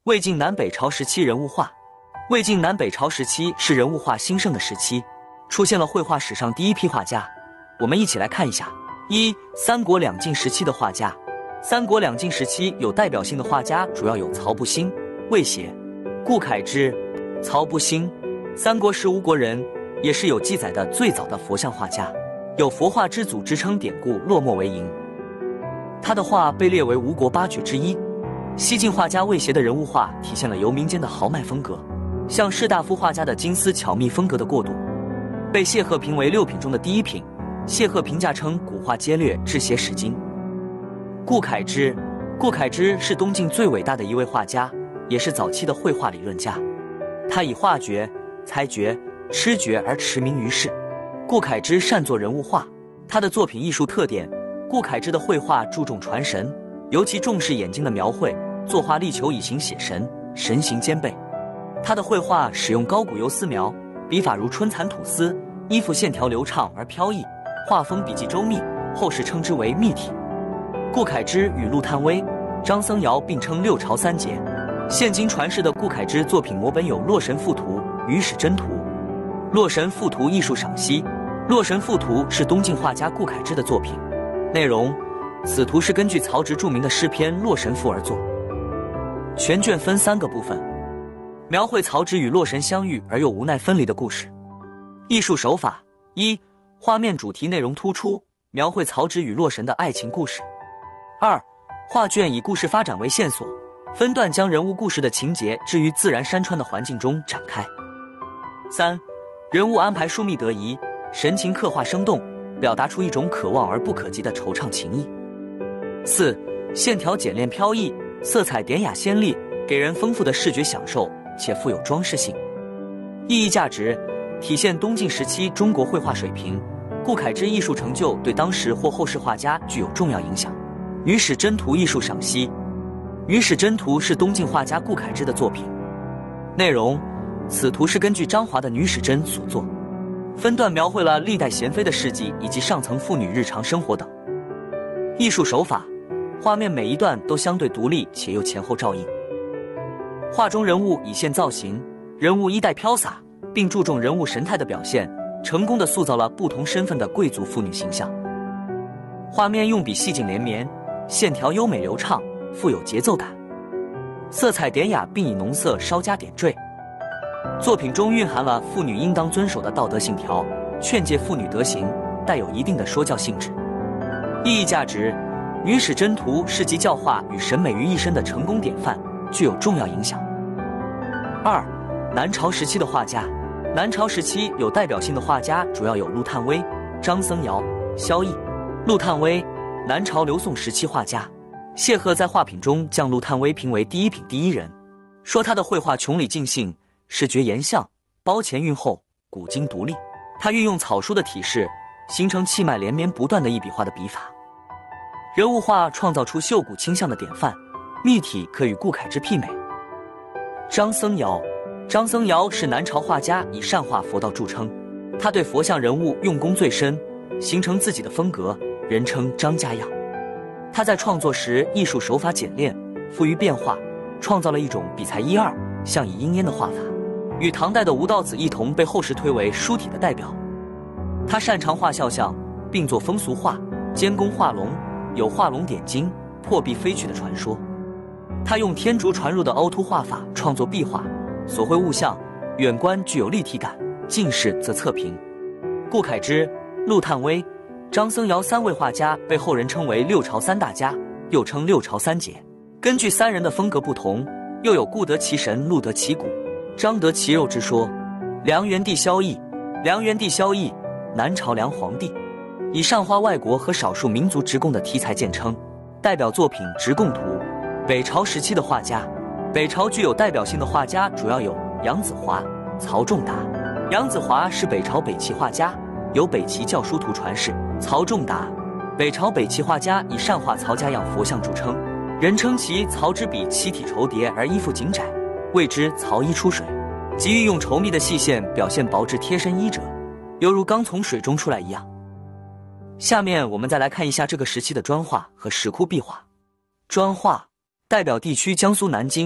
魏晋南北朝时期人物画。魏晋南北朝时期是人物画兴盛的时期，出现了绘画史上第一批画家。我们一起来看一下。一、三国两晋时期的画家。三国两晋时期有代表性的画家主要有曹不兴、魏协、顾恺之。曹不兴，三国时吴国人，也是有记载的最早的佛像画家，有佛画之祖之称典故落墨为营。他的画被列为吴国八绝之一。西晋画家魏协的人物画体现了由民间的豪迈风格向士大夫画家的精丝巧密风格的过渡，被谢赫评为6品中的第1品。谢赫评价称古画皆略，至写史经。顾恺之，顾恺之是东晋最伟大的一位画家，也是早期的绘画理论家。他以画绝、裁绝、诗绝而驰名于世。顾恺之擅作人物画，他的作品艺术特点，顾恺之的绘画注重传神，尤其重视眼睛的描绘，作画力求以形写神，神形兼备。他的绘画使用高古油丝描，笔法如春蚕吐丝，衣服线条流畅而飘逸，画风笔迹周密，后世称之为密体。顾恺之与陆探微、张僧繇并称六朝三杰。现今传世的顾恺之作品摹本有《洛神赋图》《与史箴图》。《洛神赋图》艺术赏析。《洛神赋图》是东晋画家顾恺之的作品，内容：此图是根据曹植著名的诗篇《洛神赋》而作。全卷分3个部分，描绘曹植与洛神相遇而又无奈分离的故事。艺术手法：一、画面主题内容突出，描绘曹植与洛神的爱情故事。2、画卷以故事发展为线索，分段将人物故事的情节置于自然山川的环境中展开。3、人物安排疏密得宜，神情刻画生动，表达出一种可望而不可及的惆怅情意。4、线条简练飘逸，色彩典雅鲜丽，给人丰富的视觉享受，且富有装饰性。意义价值：体现东晋时期中国绘画水平，顾恺之艺术成就对当时或后世画家具有重要影响。《与史箴图》艺术赏析。《与史箴图》是东晋画家顾恺之的作品，内容：此图是根据张华的《女史箴》所作，分段描绘了历代贤妃的事迹以及上层妇女日常生活等。艺术手法：画面每一段都相对独立且又前后照应。画中人物以线造型，人物衣带飘洒，并注重人物神态的表现，成功地塑造了不同身份的贵族妇女形象。画面用笔细劲连绵，线条优美流畅，富有节奏感，色彩典雅，并以浓色稍加点缀。作品中蕴含了妇女应当遵守的道德信条，劝诫妇女德行，带有一定的说教性质。意义价值：《女史箴图》是集教化与审美于一身的成功典范，具有重要影响。2、南朝时期的画家。南朝时期有代表性的画家主要有陆探微、张僧繇、萧绎。陆探微，南朝刘宋时期画家。谢赫在画品中将陆探微评为第1品第1人，说他的绘画穷理尽兴，视觉严相，包前蕴厚，古今独立。他运用草书的体式，形成气脉连绵不断的一笔画的笔法。人物画创造出秀骨倾向的典范，密体可与顾恺之媲美。张僧繇，张僧繇是南朝画家，以善画佛道著称。他对佛像人物用功最深，形成自己的风格，人称张家样。他在创作时艺术手法简练，富于变化，创造了一种笔才一二、象以阴烟的画法，与唐代的吴道子一同被后世推为书体的代表。他擅长画肖像，并作风俗画，兼工画龙，有画龙点睛、破壁飞去的传说。他用天竺传入的凹凸画法创作壁画，所绘物象远观具有立体感，近视则侧平。顾恺之、陆探微、张僧繇3位画家被后人称为六朝3大家，又称六朝3杰。根据3人的风格不同，又有顾得其神、陆得其骨、张得其肉之说。梁元帝萧绎，梁元帝萧绎，南朝梁皇帝，以善画外国和少数民族职贡的题材见称，代表作品《职贡图》。北朝时期的画家。北朝具有代表性的画家主要有杨子华、曹仲达。杨子华是北朝北齐画家，有北齐教书图传世。曹仲达，北朝北齐画家以善画曹家样佛像著称，人称其曹之笔七体绸叠而衣服紧窄，谓之曹衣出水，即运用稠密的细线表现薄质贴身衣褶，犹如刚从水中出来一样。下面我们再来看一下这个时期的砖画和石窟壁画。砖画代表地区江苏南京、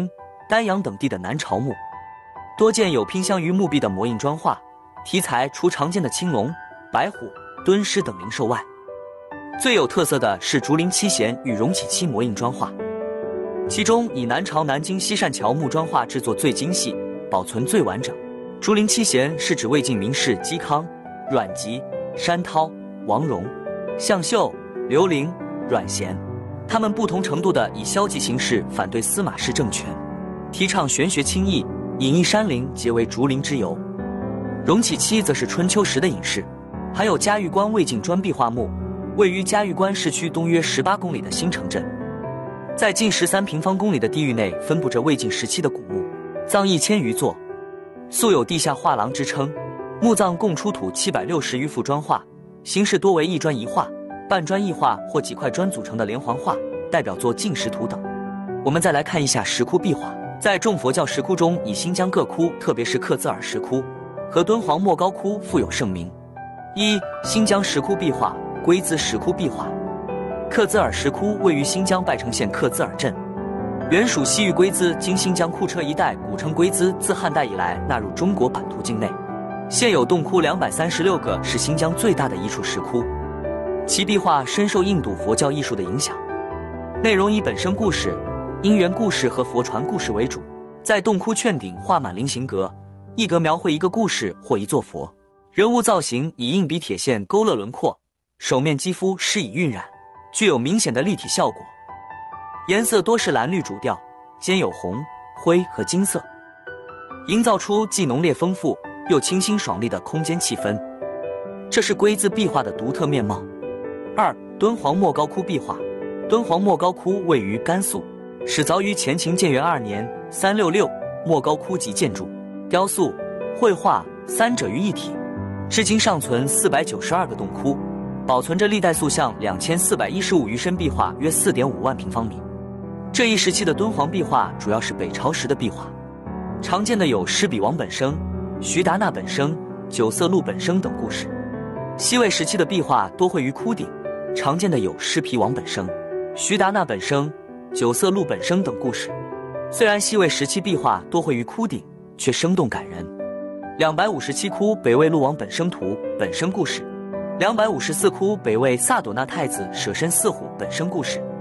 丹阳等地的南朝墓，多见有拼镶于墓壁的模印砖画，题材除常见的青龙、白虎、敦狮等灵兽外，最有特色的是竹林七贤与荣启期模印砖画，其中以南朝南京西善桥木砖画制作最精细，保存最完整。竹林七贤是指魏晋名士嵇康、阮籍、山涛、王戎、向秀、刘伶、阮咸，他们不同程度地以消极形式反对司马氏政权，提倡玄学清异，隐逸山林皆为竹林之由。荣启期则是春秋时的隐士，还有嘉峪关魏晋砖壁画墓，位于嘉峪关市区东约18公里的新城镇，在近13平方公里的地域内分布着魏晋时期的古墓，葬1000余座，素有地下画廊之称。墓葬共出土760余幅砖画，形式多为一砖一画、半砖一画或几块砖组成的连环画，代表作进食图等。我们再来看一下石窟壁画，在众佛教石窟中，以新疆各窟，特别是克孜尔石窟和敦煌莫高窟富有盛名。一、新疆石窟壁画，龟兹石窟壁画。克孜尔石窟位于新疆拜城县克孜尔镇，原属西域龟兹，经新疆库车一带，古称龟兹，自汉代以来纳入中国版图境内。现有洞窟236个，是新疆最大的一处石窟。其壁画深受印度佛教艺术的影响，内容以本生故事、因缘故事和佛传故事为主。在洞窟券顶画满菱形格，一格描绘一个故事或一座佛。人物造型以硬笔铁线勾勒轮廓，手面肌肤施以晕染，具有明显的立体效果。颜色多是蓝绿主调，兼有红、灰和金色，营造出既浓烈丰富又清新爽利的空间气氛，这是龟兹壁画的独特面貌。二、敦煌莫高窟壁画。敦煌莫高窟位于甘肃，始凿于前秦建元2年366，莫高窟级建筑、雕塑、绘画三者于一体，至今尚存492个洞窟，保存着历代塑像2415余身，壁画约4.5万平方米。这一时期的敦煌壁画主要是北朝时的壁画，常见的有施比王本生、徐达那本生、九色鹿本生等故事。西魏时期的壁画多绘于窟顶，常见的有施皮王本生、徐达那本生、九色鹿本生等故事。虽然西魏时期壁画多绘于窟顶，却生动感人。257窟北魏陆王本生图本生故事，254窟北魏萨朵纳太子舍身饲虎本生故事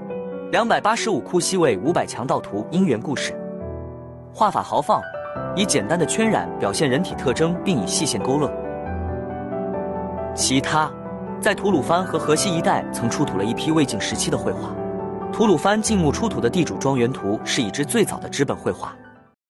，285窟西魏500强盗图因缘故事。画法豪放，以简单的圈染表现人体特征，并以细线勾勒。其他，在吐鲁番和河西一带曾出土了一批魏晋时期的绘画。吐鲁番晋墓出土的地主庄园图是已知最早的纸本绘画。